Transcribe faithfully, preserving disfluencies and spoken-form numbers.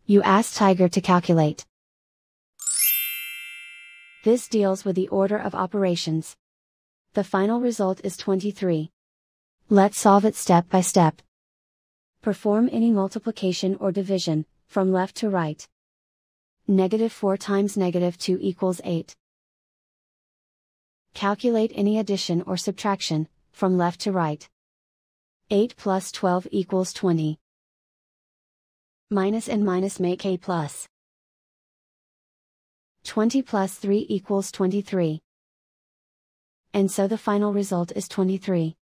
You ask Tiger to calculate. This deals with the order of operations. The final result is twenty-three. Let's solve it step by step. Perform any multiplication or division, from left to right. Negative four times negative two equals eight. Calculate any addition or subtraction, from left to right. eight plus twelve equals twenty. Minus and minus make a plus. twenty plus three equals twenty-three. And so the final result is twenty-three.